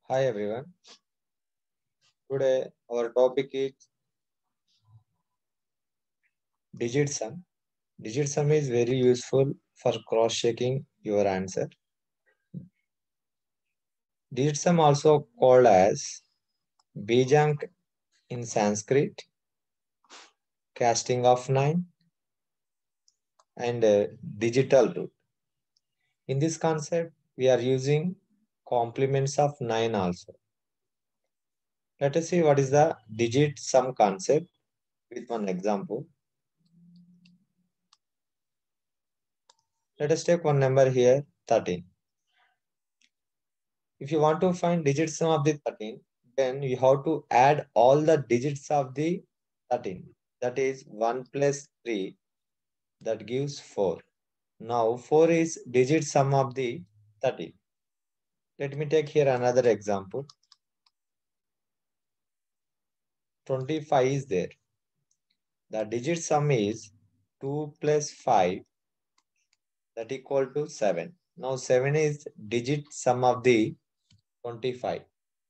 Hi everyone. Today our topic is digit sum. Digit sum is very useful for cross-checking your answer. Digit sum also called as Bijank in Sanskrit, casting of nine, and digital root. In this concept, we are using complements of nine also. Let us see what is the digit sum concept with one example. Let us take one number here, 13. If you want to find digit sum of the 13, then you have to add all the digits of the 13. That is 1 plus 3, that gives 4. Now 4 is digit sum of the 13. Let me take here another example. 25 is there. The digit sum is 2 plus 5, that equal to 7. Now 7 is digit sum of the 25.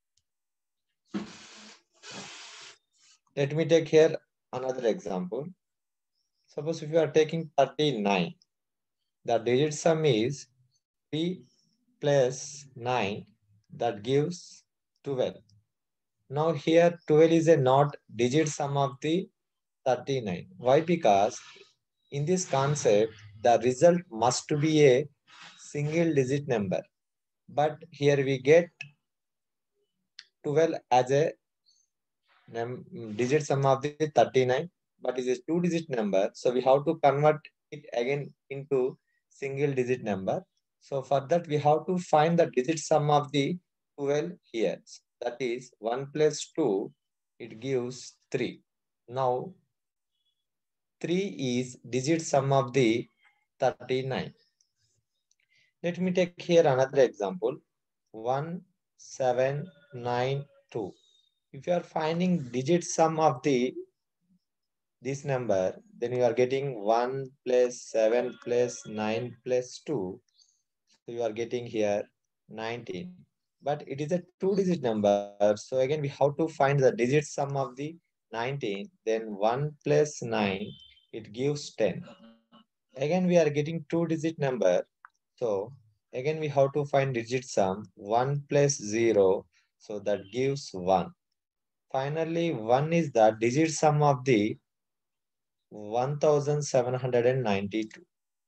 Let me take here another example. Suppose if you are taking 39, the digit sum is 3 plus 9, that gives 12. Now here 12 is a not digit sum of the 39. Why? Because in this concept, the result must be a single digit number. But here we get 12 as a digit sum of the 39, but is a two digit number. So we have to convert it again into single digit number. So for that we have to find the digit sum of the 12 here. That is 1 plus 2, it gives 3. Now 3 is digit sum of the 39. Let me take here another example. 1792. If you are finding digit sum of this number, then you are getting 1 plus 7 plus 9 plus 2. So you are getting here 19. But it is a two-digit number. So again, we have to find the digit sum of the 19. Then 1 plus 9, it gives 10. Again, we are getting two-digit number. So again, we have to find digit sum 1 plus 0. So that gives 1. Finally, 1 is the digit sum of the 1792.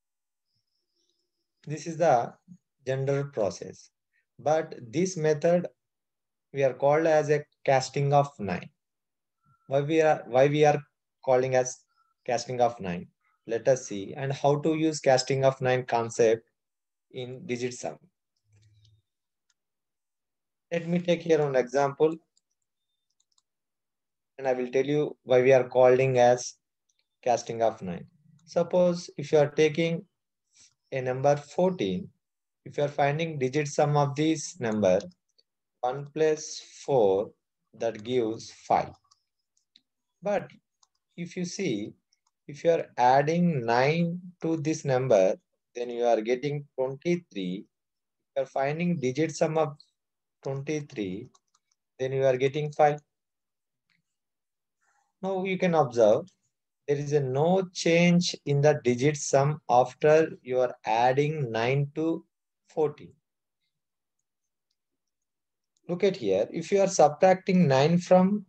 This is the general process. But this method we are called as a casting of 9. Why we are calling as casting of 9? Let us see and how to use casting of 9 concept in digit sum. Let me take here an example and I will tell you why we are calling as casting of 9. Suppose if you are taking a number 14, if you are finding digit sum of this number, 1 plus 4, that gives 5. But if you see, if you are adding 9 to this number, then you are getting 23. If you are finding digit sum of 23, then you are getting 5. Now you can observe there is a no change in the digit sum after you are adding 9 to 14. Look at here, if you are subtracting 9 from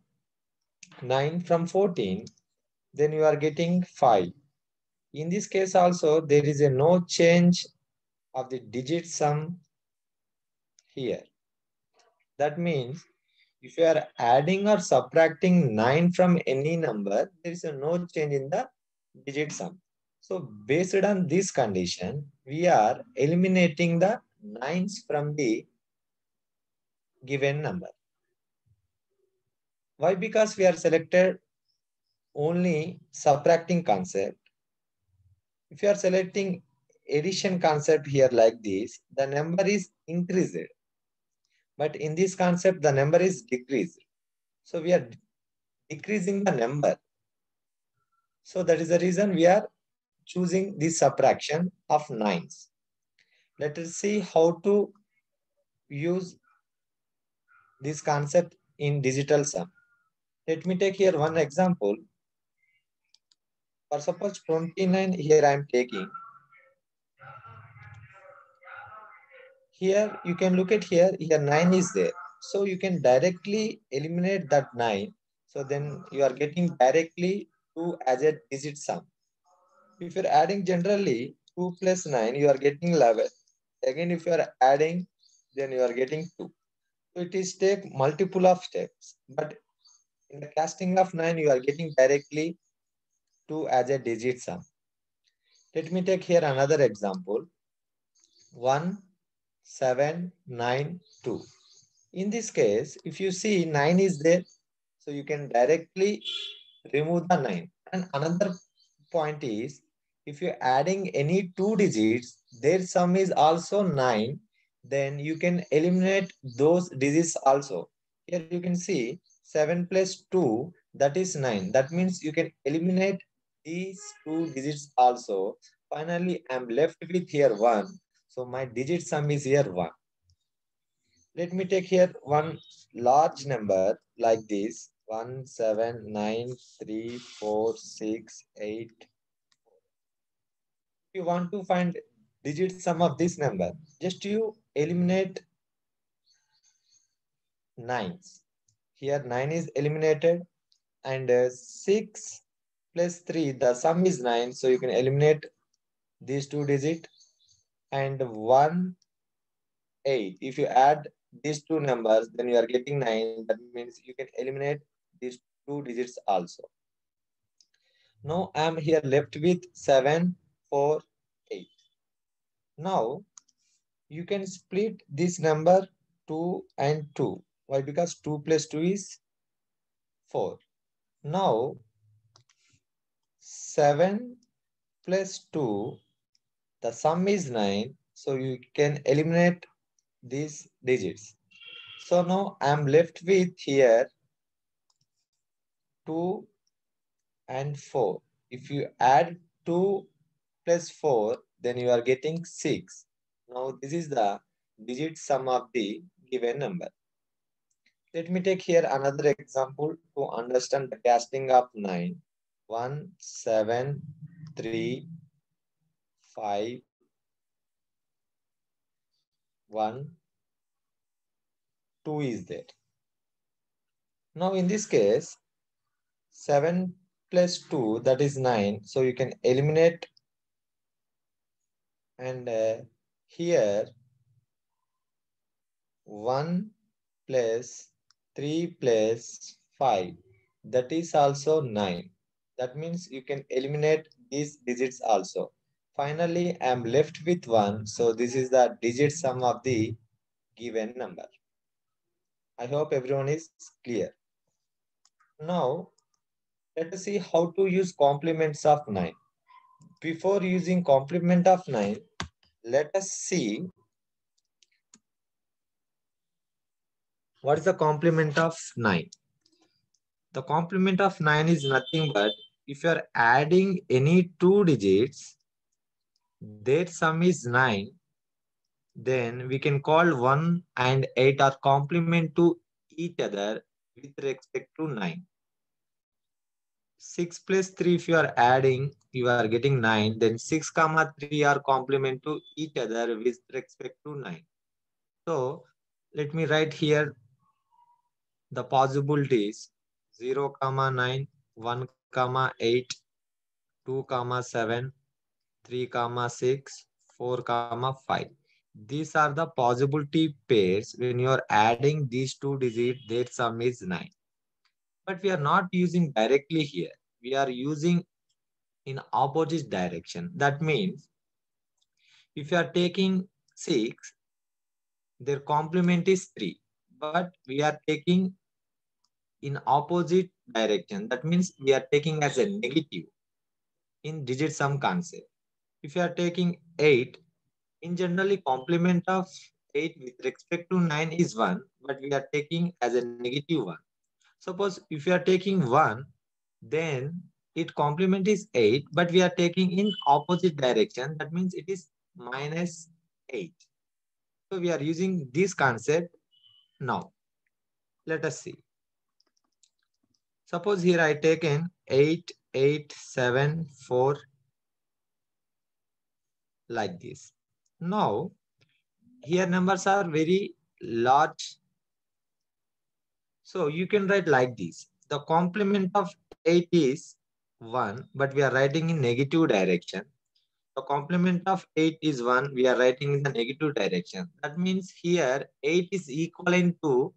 14, then you are getting 5. In this case also, there is a no change of the digit sum here. That means if you are adding or subtracting 9 from any number, there is a no change in the digit sum. So based on this condition, we are eliminating the 9s from the given number. Why? Because we are selected only subtracting concept. If you are selecting addition concept here like this, the number is increased. But in this concept, the number is decreased. So we are decreasing the number. So that is the reason we are choosing this subtraction of 9s. Let us see how to use this concept in digital sum. Let me take here one example. For suppose 29 here I am taking. Here you can look at here 9 is there. So you can directly eliminate that 9. So then you are getting directly 2 as a digit sum. If you're adding generally 2 plus 9, you are getting 11. Again, if you are adding, then you are getting 2. So it is take multiple of steps. But in the casting of 9, you are getting directly 2 as a digit sum. Let me take here another example. 1, 7, 9, 2. In this case, if you see 9 is there, so you can directly remove the 9. And another point is, if you're adding any two digits, their sum is also 9, then you can eliminate those digits also. Here you can see 7 plus 2, that is 9. That means you can eliminate these two digits also. Finally, I'm left with here 1. So my digit sum is here 1. Let me take here one large number like this. 1, 7, 9, 3, 4, 6, 8. If you want to find digit sum of this number, just you eliminate 9s. Here 9 is eliminated and 6 plus 3, the sum is 9. So you can eliminate these two digits and 1, 8. If you add these two numbers, then you are getting 9. That means you can eliminate these two digits also. Now I am here left with 7, 4, 8. Now you can split this number 2 and 2. Why? Because 2 plus 2 is 4. Now 7 plus 2, the sum is 9. So you can eliminate these digits. So now I am left with here 2 and 4. If you add 2 plus 4, then you are getting 6. Now this is the digit sum of the given number. Let me take here another example to understand the casting of 9. 1, 7, 3, 5, 1, 2 is there. Now in this case, 7 plus 2, that is 9. So you can eliminate and here 1 plus 3 plus 5, that is also 9. That means you can eliminate these digits also. Finally, I am left with 1. So this is the digit sum of the given number. I hope everyone is clear. Now, let us see how to use complements of 9. Before using complement of 9, let us see what is the complement of 9. The complement of 9 is nothing but if you are adding any two digits, their sum is 9, then we can call 1 and 8 are complement to each other with respect to 9. 6 plus 3, if you are adding, you are getting 9, then 6 comma 3 are complement to each other with respect to 9. So let me write here the possibilities 0 comma 9, 1 comma 8, 2 comma 7, 3 comma 6, 4 comma 5. These are the possibility pairs. When you are adding these two digits, their sum is 9. But we are not using directly here. We are using in opposite direction. That means if you are taking 6, their complement is 3. But we are taking in opposite direction. That means we are taking as a negative in digit sum concept. If you are taking 8, in generally complement of 8 with respect to 9 is 1, but we are taking as a negative 1. Suppose if you are taking 1, then it complement is 8, but we are taking in opposite direction. That means it is minus 8. So we are using this concept now. Let us see. Suppose here I taken 8, 8, 7, 4 like this. Now, here numbers are very large. So you can write like this. The complement of 8 is 1, but we are writing in negative direction. The complement of 8 is 1, we are writing in the negative direction. That means here 8 is equivalent to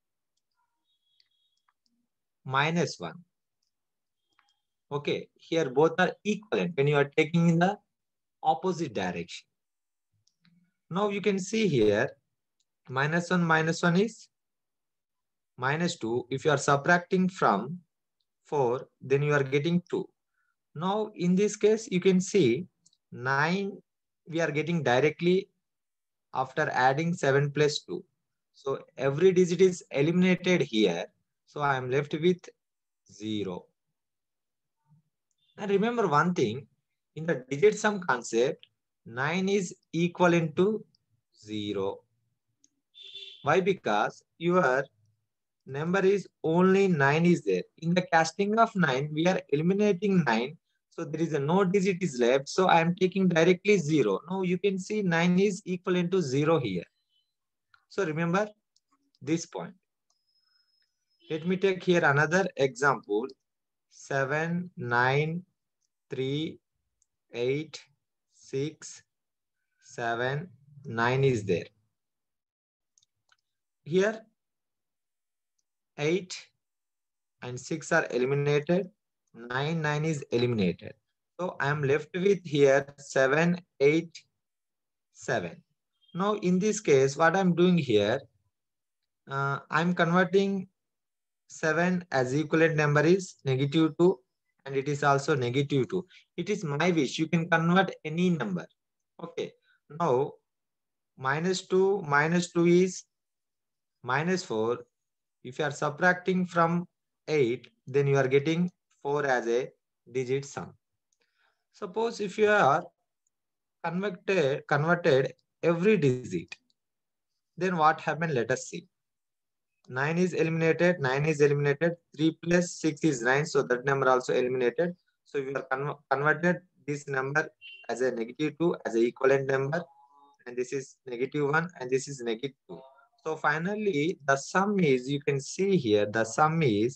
-1. Okay, here both are equivalent when you are taking in the opposite direction. Now you can see here -1 is -2. If you are subtracting from 4, then you are getting 2. Now in this case, you can see 9 we are getting directly after adding 7 plus 2. So every digit is eliminated here. So I am left with 0. And remember one thing, in the digit sum concept, 9 is equivalent to 0. Why? Because your number is only 9 is there. In the casting of 9, we are eliminating 9. So there is a no digit is left. So I am taking directly 0. Now you can see 9 is equivalent to 0 here. So remember this point. Let me take here another example. 7, 9, 3, 8, 6, 7, 9 is there. Here 8 and 6 are eliminated. 9, 9 is eliminated. So I am left with here 7, 8, 7. Now in this case, what I'm doing here, I'm converting 7 as equivalent number is -2 and it is also -2. It is my wish. You can convert any number. Okay. Now -2 is -4. If you are subtracting from 8, then you are getting 4 as a digit sum. Suppose if you are converted every digit, then what happened? Let us see. 9 is eliminated, 9 is eliminated, 3 plus 6 is 9, so that number also eliminated. So we are converted this number as a -2 as a equivalent number, and this is -1 and this is -2. So finally the sum is, you can see here, the sum is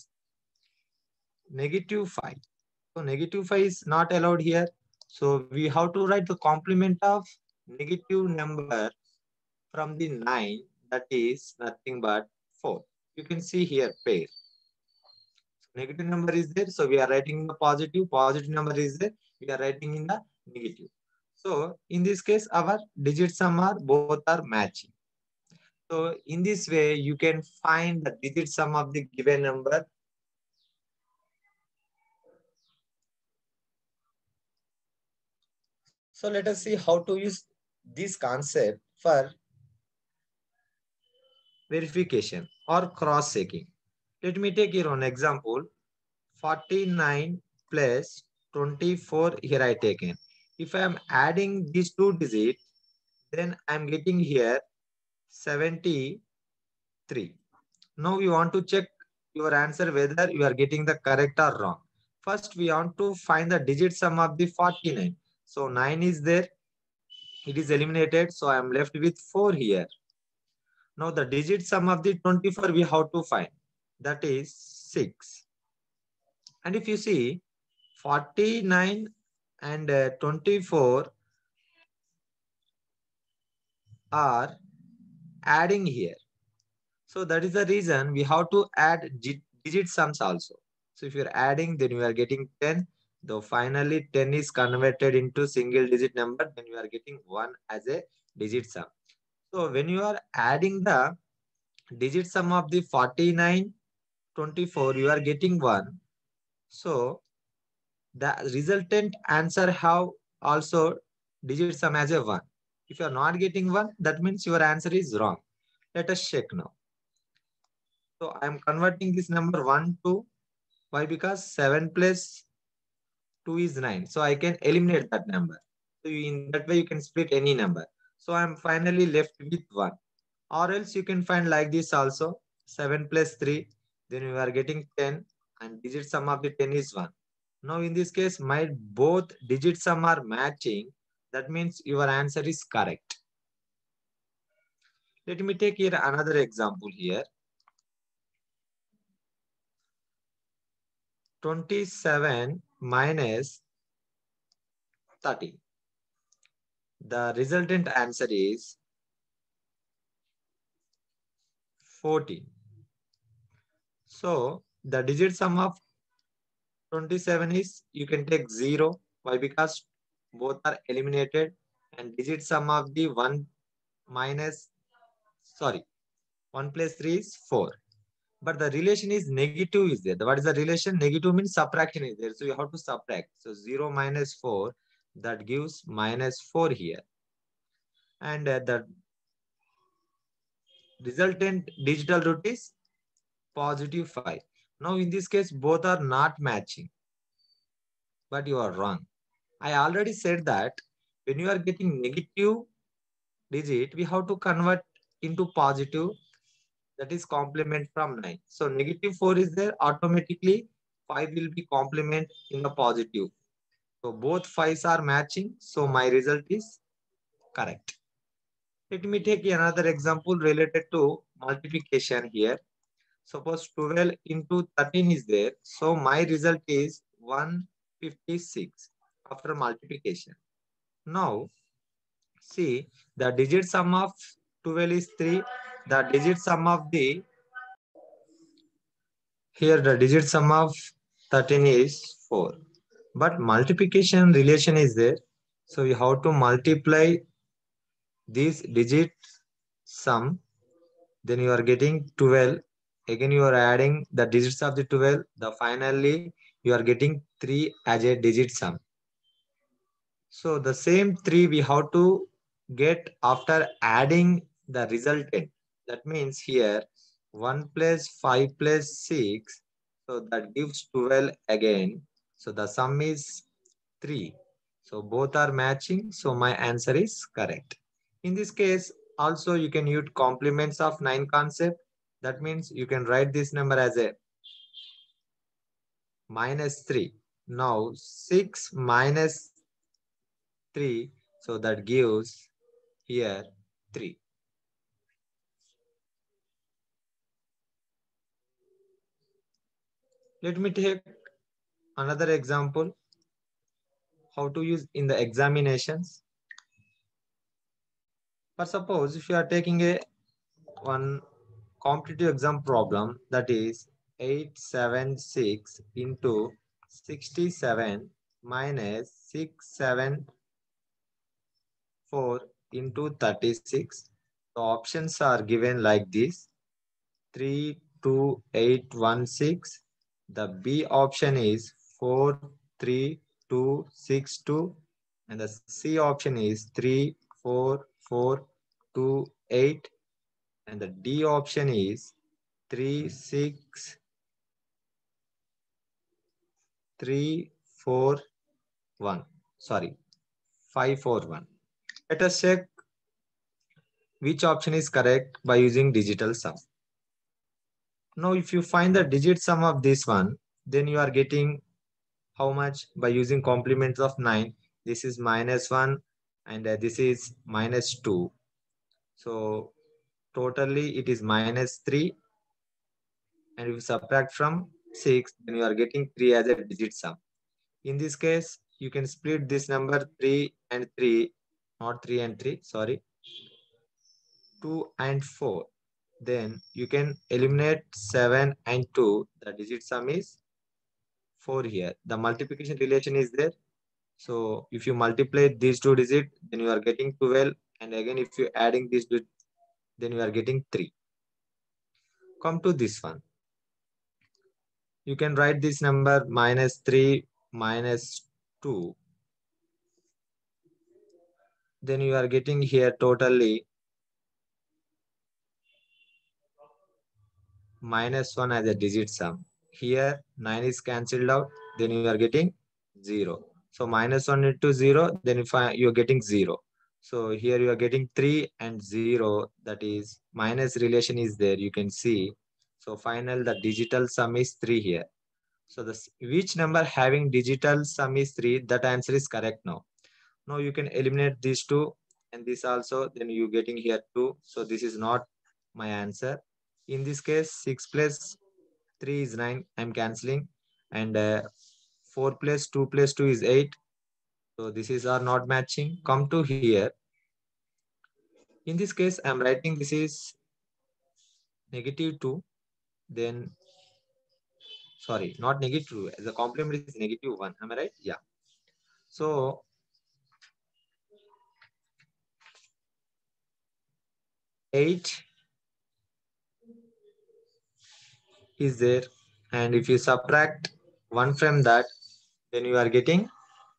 -5. So -5 is not allowed here. So we have to write the complement of negative number from the 9, that is nothing but 4. You can see here pair. Negative number is there, so we are writing in the positive. Positive number is there, we are writing in the negative. So in this case, our digit sum are both are matching. So in this way, you can find the digit sum of the given number. So let us see how to use this concept for verification or cross-checking. Let me take here one example. 49 plus 24 here I taken. If I am adding these two digits, then I am getting here 73. Now we want to check your answer whether you are getting the correct or wrong. First, we want to find the digit sum of the 49. So 9 is there. It is eliminated. So I am left with 4 here. Now the digit sum of the 24 we have to find. That is 6. And if you see 49 and 24 are adding here. So that is the reason we have to add digit sums also. So if you're adding, then you are getting 10. Though finally 10 is converted into single digit number, then you are getting 1 as a digit sum. So when you are adding the digit sum of the 49, 24, you are getting 1. So the resultant answer have also digit sum as a 1. If you are not getting 1, that means your answer is wrong. Let us check now. So I am converting this number 1 to, why? Because 7 plus 2 is 9. So I can eliminate that number. So in that way you can split any number. So I am finally left with 1. Or else you can find like this also. 7 plus 3, then you are getting 10, and digit sum of the 10 is 1. Now in this case, my both digit sum are matching. That means your answer is correct. Let me take here another example here. 27 minus 30. The resultant answer is 14. So the digit sum of 27 is, you can take 0. Why? Because both are eliminated, and digit sum of the 1 minus, sorry, 1 plus 3 is 4. But the relation is negative is there. What is the relation? Negative means subtraction is there. So you have to subtract. So 0 minus 4, that gives minus 4 here. And the resultant digital root is positive 5. Now in this case, both are not matching. But you are wrong. I already said that when you are getting negative digit, we have to convert into positive. That is complement from 9. So negative 4 is there, automatically 5 will be complement in the positive. So both 5s are matching. So my result is correct. Let me take another example related to multiplication here. Suppose 12 into 13 is there. So my result is 156 after multiplication. Now see, the digit sum of 12 is 3. The digit sum of the, here the digit sum of 13 is 4. But multiplication relation is there. So you have to multiply this digit sum. Then you are getting 12. Again you are adding the digits of the 12. The finally you are getting 3 as a digit sum. So the same 3 we have to get after adding the resultant. That means here 1 plus 5 plus 6. So that gives 12 again. So the sum is 3. So both are matching. So my answer is correct. In this case, also you can use complements of 9 concept. That means you can write this number as a minus 3. Now 6 minus 3. So that gives here 3. Let me take another example how to use in the examinations. But suppose if you are taking a one competitive exam problem, that is 876 into 67 minus 674 into 36. The options are given like this: 32816. The B option is 43262, and the C option is 34428, and the D option is 36341. Sorry, 541. Let us check which option is correct by using digital sum. Now, if you find the digit sum of this one, then you are getting how much by using complements of 9. This is minus 1, and this is minus 2. So totally it is minus 3, and if you subtract from 6, then you are getting 3 as a digit sum. In this case, you can split this number 3 and 3, not 3 and 3, sorry, 2 and 4. Then you can eliminate 7 and 2. The digit sum is 4 here. The multiplication relation is there. So if you multiply these two digits, then you are getting 12. And again, if you adding these two, then you are getting 3. Come to this one. You can write this number minus 3 minus 2. Then you are getting here totally minus 1 as a digit sum. Here 9 is cancelled out. Then you are getting 0. So minus 1 into 0, then if you are getting 0. So here you are getting 3 and 0. That is minus relation is there. You can see So final, the digital sum is 3 here. So which number having digital sum is 3? That answer is correct now. Now you can eliminate these two and this also. Then you getting here 2. So this is not my answer. In this case, 6 plus 3 is 9. I'm cancelling. And 4 plus 2 plus 2 is 8. So this is are not matching. Come to here. In this case, I'm writing this is negative 2. Then, sorry, not negative 2. The complement is negative 1. Am I right? Yeah. So, eight is there. And if you subtract 1 from that, then you are getting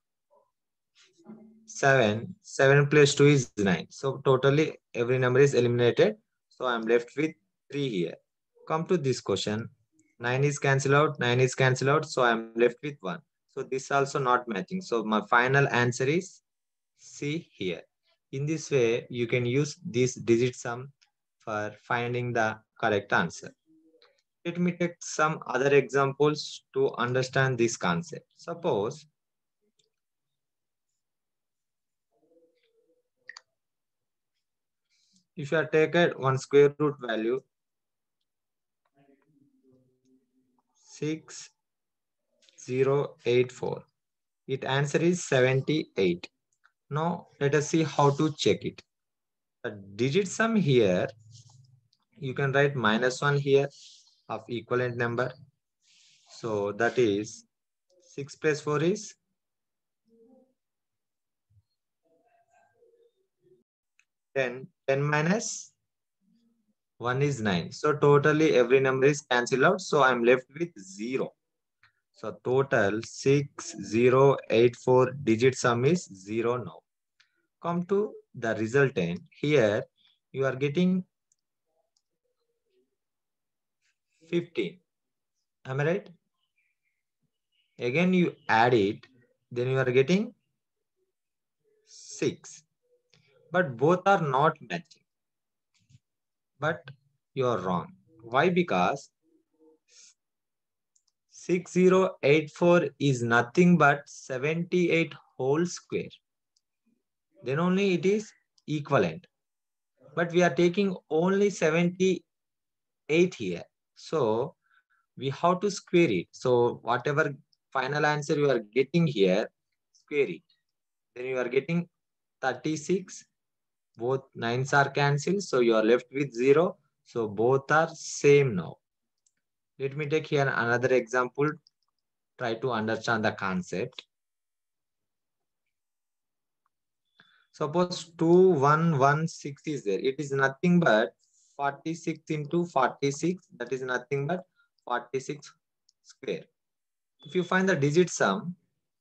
7. 7 plus 2 is 9. So totally every number is eliminated. So I'm left with 3 here. Come to this question. 9 is cancelled out. 9 is cancelled out. So I'm left with 1. So this also not matching. So my final answer is C here. In this way, you can use this digit sum for finding the correct answer. Let me take some other examples to understand this concept. Suppose if you are taken one square root value 6084, its answer is 78. Now let us see how to check it. The digit sum here, you can write -1 here of equivalent number. So that is 6 plus 4 is 10. 10 minus 1 is 9. So totally every number is cancelled out. So I'm left with 0. So total 6084 digit sum is 0 now. Come to the resultant. Here you are getting 15. Am I right? Again you add it. Then you are getting 6. But both are not matching. But you are wrong. Why? Because 6084 is nothing but 78 whole square. Then only it is equivalent. But we are taking only 78 here. So we have to square it. So whatever final answer you are getting here, square it. Then you are getting 36. Both nines are cancelled. So you are left with 0. So both are same now. Let me take here another example. Try to understand the concept. Suppose 2116 is there. It is nothing but 46 into 46. That is nothing but 46 square. If you find the digit sum,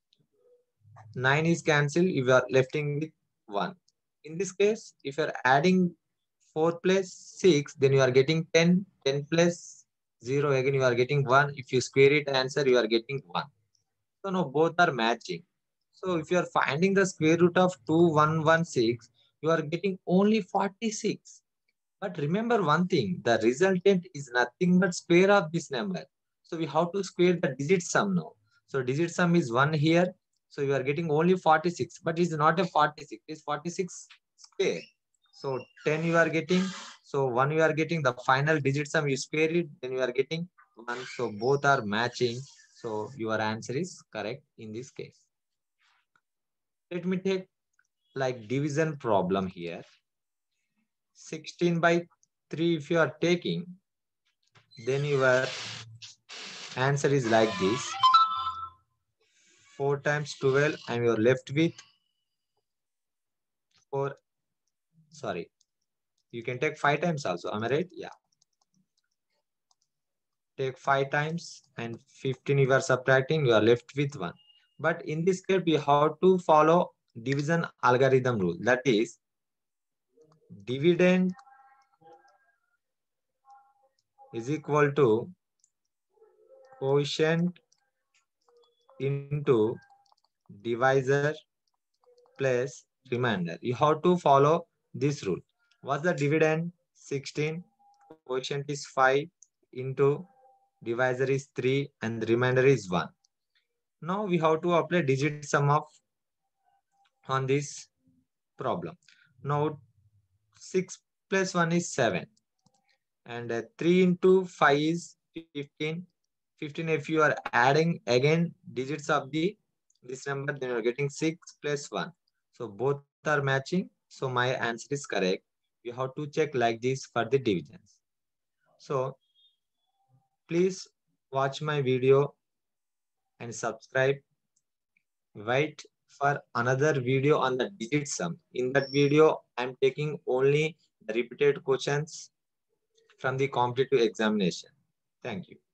9 is cancelled. You are left with 1. In this case, if you are adding 4 plus 6, then you are getting 10. 10 plus 0, again you are getting 1. If you square it answer, you are getting 1. So no, both are matching. So if you are finding the square root of 2116, you are getting only 46. But remember one thing, the resultant is nothing but square of this number. So we have to square the digit sum now. So digit sum is 1 here. So you are getting only 46, but it's not a 46, it's 46 square. So 10 you are getting, so 1 you are getting, the final digit sum you square it, then you are getting 1. So both are matching. So your answer is correct in this case. Let me take like division problem here. 16 by 3 if you are taking, then your answer is like this. 4 times 12 and you're left with 4. Sorry, you can take 5 times also. Am I right? Yeah. Take 5 times and 15 you are subtracting, you are left with 1. But in this case, we have to follow division algorithm rule. That is, dividend is equal to quotient into divisor plus remainder. You have to follow this rule. What's the dividend? 16. Quotient is 5. into divisor is 3 and the remainder is 1. Now we have to apply digit sum of on this problem. Now 6 plus 1 is 7 and 3 into 5 is 15. 15 if you are adding again digits of this number, then you are getting 6 plus 1. So both are matching. So my answer is correct. You have to check like this for the divisions. So please watch my video and subscribe. Wait for another video on the digit sum. In that video, I'm taking only the repeated questions from the competitive examination. Thank you.